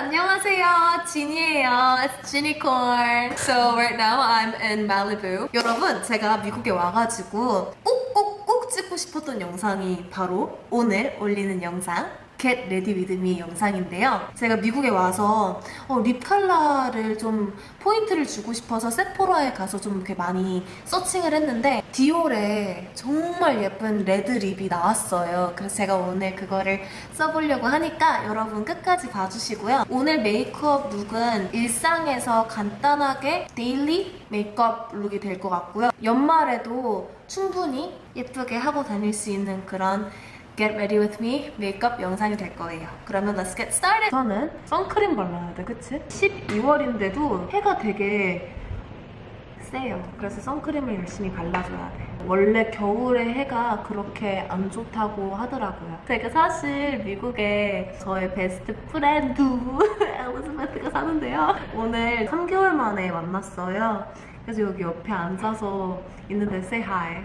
안녕하세요, 진이에요. It's Ginicorn. So right now I'm in Malibu. 여러분, 제가 미국에 와가지고 꼭 찍고 싶었던 영상이 바로 오늘 올리는 영상 Get Ready With Me 영상인데요. 제가 미국에 와서 립 컬러를 좀 포인트를 주고 싶어서 세포라에 가서 좀 이렇게 많이 서칭을 했는데 디올에 정말 예쁜 레드 립이 나왔어요. 그래서 제가 오늘 그거를 써보려고 하니까 여러분 끝까지 봐주시고요. 오늘 메이크업 룩은 일상에서 간단하게 데일리 메이크업 룩이 될 것 같고요. 연말에도 충분히 예쁘게 하고 다닐 수 있는 그런 Get Ready With Me 메이크업 영상이 될 거예요. 그러면 let's get started! 저는 선크림 발라야 돼, 그치? 12월인데도 해가 되게 세요. 그래서 선크림을 열심히 발라줘야 돼. 원래 겨울에 해가 그렇게 안 좋다고 하더라고요. 제가 사실 미국에 저의 베스트 프렌드 엘리자베트가 사는데요. 오늘 3개월 만에 만났어요. 그래서 여기 옆에 앉아서 있는데 say hi.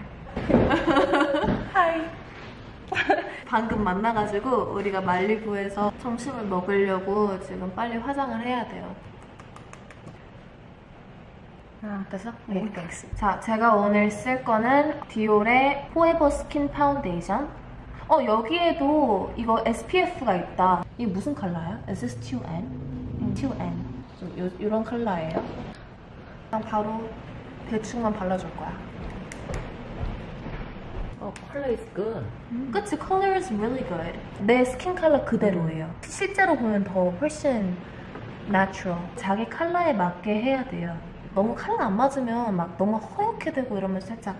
hi. 방금 만나가지고 우리가 말리부에서 점심을 먹으려고 지금 빨리 화장을 해야 돼요. 됐어? 네, 땡스. 자, 제가 오늘 쓸 거는 디올의 포에버 스킨 파운데이션. 여기에도 이거 SPF가 있다. 이게 무슨 컬러야? Is this 2N? 2N. 좀 이런 컬러예요. 그냥 바로 대충만 발라줄 거야. color is good. 그치? Color is really good. 내 스킨 컬러 그대로예요. 실제로 보면 더 훨씬 natural. 자기 컬러에 맞게 해야 돼요. 너무 컬러 안 맞으면 막 너무 허옇게 되고 이러면 살짝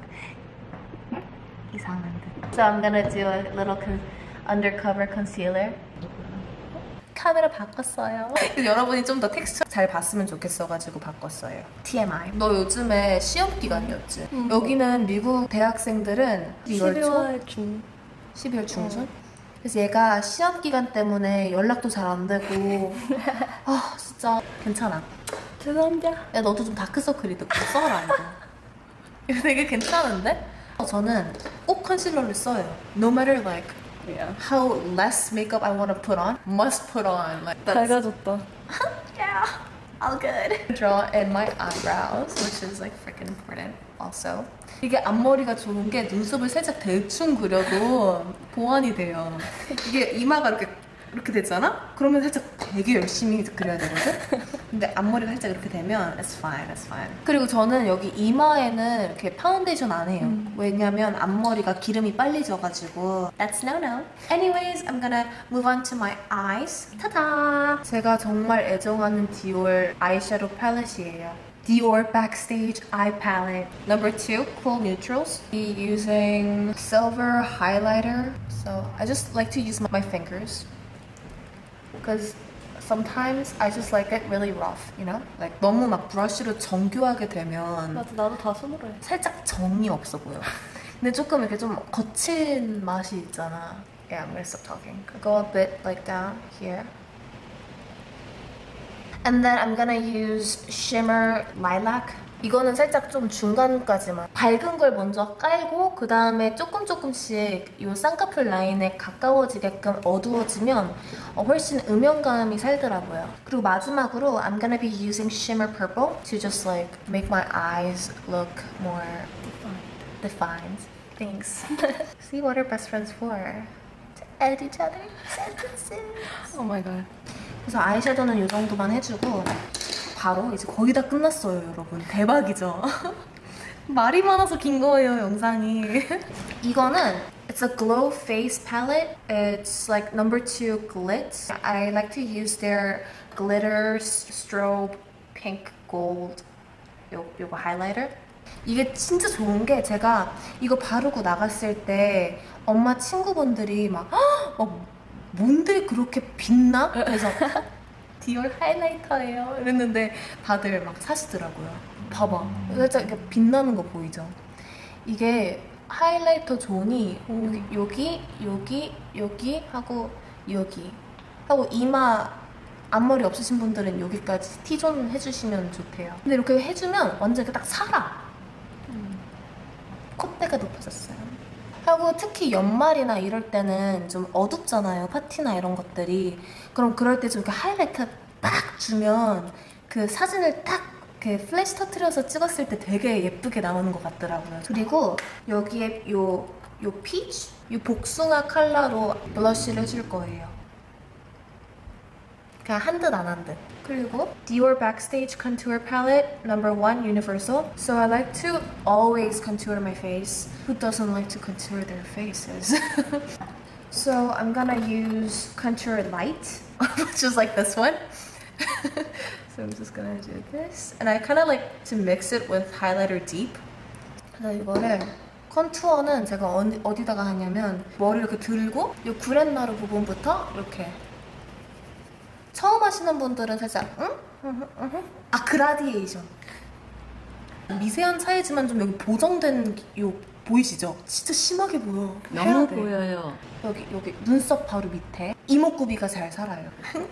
이상한 듯. So I'm gonna do a little undercover concealer. 카메라 바꿨어요. 여러분이 좀 더 텍스처 잘 봤으면 좋겠어가지고 바꿨어요. TMI. 너 요즘에 시험 기간이었지? 여기는 미국 대학생들은 12월 중. 12월 중순? 그래서 얘가 시험 기간 때문에 연락도 잘 안 되고 아 진짜 괜찮아. 죄송합니다. 야 너도 좀 다크서클이 있고 써라 이거. 이거 되게 괜찮은데? 저는 꼭 컨실러를 써요. No matter like Yeah. how less makeup I want to put on, must put on. Like that's 밝아졌다. yeah, all good. Draw in my eyebrows, which is like freaking important. Also, 이게 앞머리가 좋은 게 눈썹을 살짝 대충 그려도 보완이 돼요. 이게 이마가 이렇게 됐잖아? 그러면 살짝 되게 열심히 그려야 되거든? 근데 앞머리가 살짝 이렇게 되면 it's fine, it's fine. 그리고 저는 여기 이마에는 이렇게 파운데이션 안 해요. 왜냐면 앞머리가 기름이 빨리 져가지고 That's no no. Anyways, I'm gonna move on to my eyes. 타다! 제가 정말 애정하는 디올 아이섀도우 팔레트이에요. Dior Backstage Eye Palette. Number 2, Cool Neutrals. Be using silver highlighter. So I just like to use my fingers. Because sometimes I just like it really rough, you know? Like 너무 막 브러쉬로 정교하게 되면 맞아, 나도 다 손으로 해. 살짝 정이 없어 보여. 근데 조금 이렇게 좀 거친 맛이 있잖아. Yeah, I'm gonna stop talking. Go a bit like down here. And then I'm gonna use Shimmer Lilac. 이거는 살짝 좀 중간까지만 밝은 걸 먼저 깔고 그 다음에 조금씩 이 쌍꺼풀 라인에 가까워지게끔 어두워지면 훨씬 음영감이 살더라고요. 그리고 마지막으로 I'm gonna be using Shimmer Purple to just like make my eyes look more defined. Thanks. See what are best friends for? To add each other sentences. Oh my god. 그래서 아이섀도우는 이 정도만 해주고 바로 이제 거의 다 끝났어요, 여러분. 대박이죠? 말이 많아서 긴 거예요, 영상이. 이거는 It's a glow face palette. It's like number 2 Glit. I like to use their glitter strobe pink gold 요거 하이라이터. 이게 진짜 좋은 게 제가 이거 바르고 나갔을 때 엄마 친구분들이 막 뭔데 그렇게 빛나? 그래서 디올 하이라이터예요 이랬는데 다들 막 사시더라고요. 봐봐, 살짝 이렇게 빛나는 거 보이죠? 이게 하이라이터 존이 여기 하고 여기 하고 이마 앞머리 없으신 분들은 여기까지 T존 해주시면 좋대요. 근데 이렇게 해주면 완전 이렇게 딱 살아. 콧대가 높아졌어요. 하고 특히 연말이나 이럴 때는 좀 어둡잖아요. 파티나 이런 것들이. 그럼 그럴 때 좀 이렇게 하이라이트 딱 주면 그 사진을 딱 이렇게 플래시 터트려서 찍었을 때 되게 예쁘게 나오는 것 같더라고요. 그리고 여기에 요 피치? 요 복숭아 컬러로 블러쉬를 해줄 거예요. 그냥 한 듯 안 한 듯. 그리고 Dior Backstage Contour Palette number 1 Universal. So I like to always contour my face. Who doesn't like to contour their faces? So I'm gonna use Contour Light, which is like this one. So I'm just gonna do this. And I kind of like to mix it with highlighter deep. 그래서 이거를 컨투어는 제가 어디다가 하냐면 머리를 이렇게 들고 이 구렛나루 부분부터 이렇게 처음 하시는 분들은 살짝 아 그라디에이션 미세한 차이지만 좀 여기 보정된 요 보이시죠? 진짜 심하게 보여. 너무 보여요. 여기 눈썹 바로 밑에 이목구비가 잘 살아요.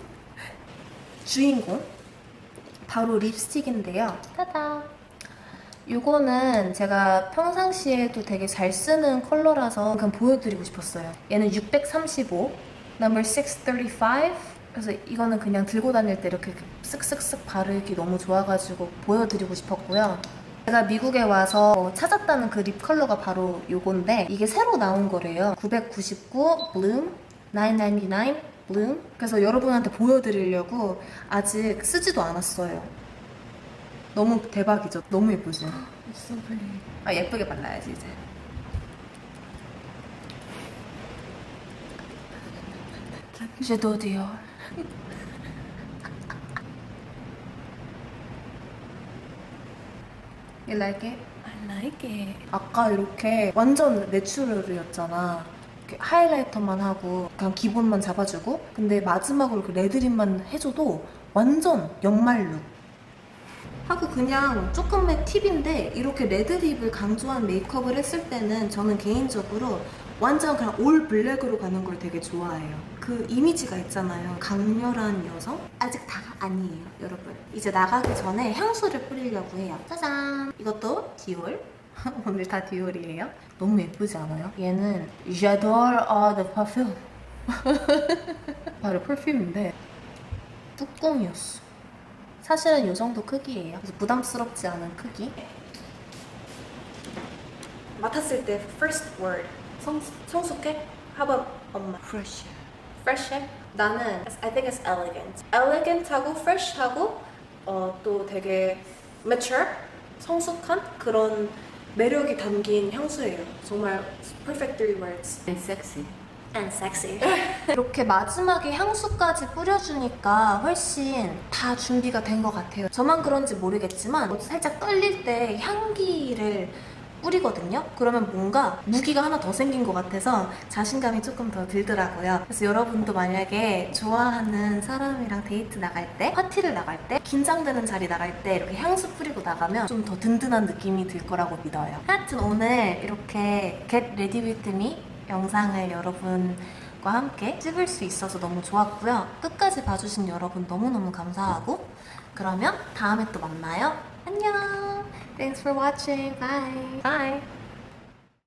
주인공 바로 립스틱인데요. 따다. 이거는 제가 평상시에도 되게 잘 쓰는 컬러라서 그냥 보여드리고 싶었어요. 얘는 635, number 635. 그래서 이거는 그냥 들고 다닐 때 이렇게 쓱쓱쓱 바르기 너무 좋아가지고 보여드리고 싶었고요. 제가 미국에 와서 찾았다는 그 립 컬러가 바로 요건데 이게 새로 나온 거래요. 999 Bloom, 999 Bloom. 그래서 여러분한테 보여드리려고 아직 쓰지도 않았어요. 너무 대박이죠? 너무 예쁘죠? 아 예쁘게 발라야지 이제. 섀도우 디올. You like it? I like it. 아까 이렇게 완전 내추럴이었잖아. 이렇게 하이라이터만 하고 그냥 기본만 잡아주고 근데 마지막으로 이렇게 레드립만 해줘도 완전 연말 룩. 하고 그냥 조금의 팁인데 이렇게 레드립을 강조한 메이크업을 했을 때는 저는 개인적으로 완전 그냥 올 블랙으로 가는 걸 되게 좋아해요. 그 이미지가 있잖아요. 강렬한 여성? 아직 다가 아니에요, 여러분. 이제 나가기 전에 향수를 뿌리려고 해요. 짜잔! 이것도 디올. 오늘 다 디올이에요. 너무 예쁘지 않아요? 얘는 J'adore Eau de Parfum. 바로 퍼퓸인데 뚜껑이었어. 사실은 이 정도 크기예요. 그래서 부담스럽지 않은 크기. 맡았을 때 first word 성숙해? How about 엄마? Fresh. Fresh해? 나는 I think it's elegant. elegant하고 fresh하고 또 되게 mature? 성숙한 그런 매력이 담긴 향수예요. 정말 perfect three words. And sexy. And sexy. 이렇게 마지막에 향수까지 뿌려주니까 훨씬 다 준비가 된 것 같아요. 저만 그런지 모르겠지만 살짝 떨릴 때 향기를 뿌리거든요. 그러면 뭔가 무기가 하나 더 생긴 것 같아서 자신감이 조금 더 들더라고요. 그래서 여러분도 만약에 좋아하는 사람이랑 데이트 나갈 때, 파티를 나갈 때, 긴장되는 자리 나갈 때 이렇게 향수 뿌리고 나가면 좀 더 든든한 느낌이 들 거라고 믿어요. 하여튼 오늘 이렇게 Get Ready With Me 영상을 여러분과 함께 찍을 수 있어서 너무 좋았고요. 끝까지 봐주신 여러분 너무너무 감사하고 그러면 다음에 또 만나요. 안녕! Thanks for watching. Bye. Bye.